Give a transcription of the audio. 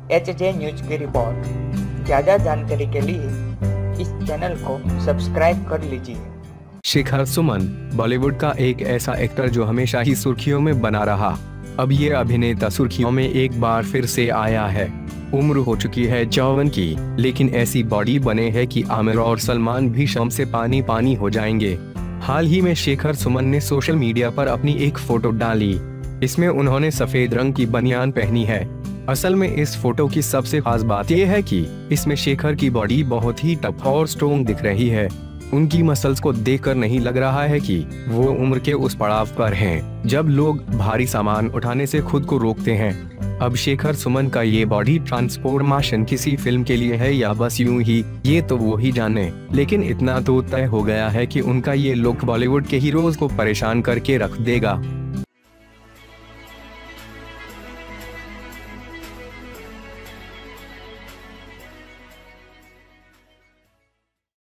HJ news की report. ज़्यादा जानकारी के लिए इस चैनल को सब्सक्राइब कर लीजिए। शेखर सुमन बॉलीवुड का एक ऐसा एक्टर जो हमेशा ही सुर्खियों में बना रहा, अब ये अभिनेता सुर्खियों में एक बार फिर से आया है। उम्र हो चुकी है 54 की, लेकिन ऐसी बॉडी बने है कि आमिर और सलमान भी शर्म से पानी पानी हो जाएंगे। हाल ही में शेखर सुमन ने सोशल मीडिया पर अपनी एक फोटो डाली। इसमें उन्होंने सफेद रंग की बनियान पहनी है। असल में इस फोटो की सबसे खास बात यह है कि इसमें शेखर की बॉडी बहुत ही टफ और स्ट्रोंग दिख रही है। उनकी मसल्स को देखकर नहीं लग रहा है कि वो उम्र के उस पड़ाव पर हैं जब लोग भारी सामान उठाने से खुद को रोकते हैं। अब शेखर सुमन का ये बॉडी ट्रांसफॉर्मेशन किसी फिल्म के लिए है या बस यूं ही, ये तो वो ही जाने। लेकिन इतना तो तय हो गया है कि उनका ये लुक बॉलीवुड के हीरोज को परेशान करके रख देगा।